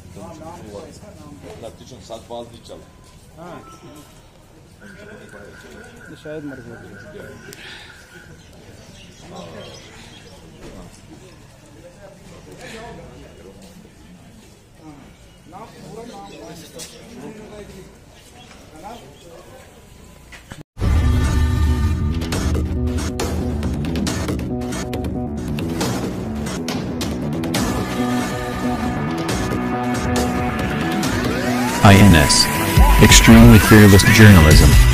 Nichal. हाँ शायद मर गया INS. Extremely fearless journalism.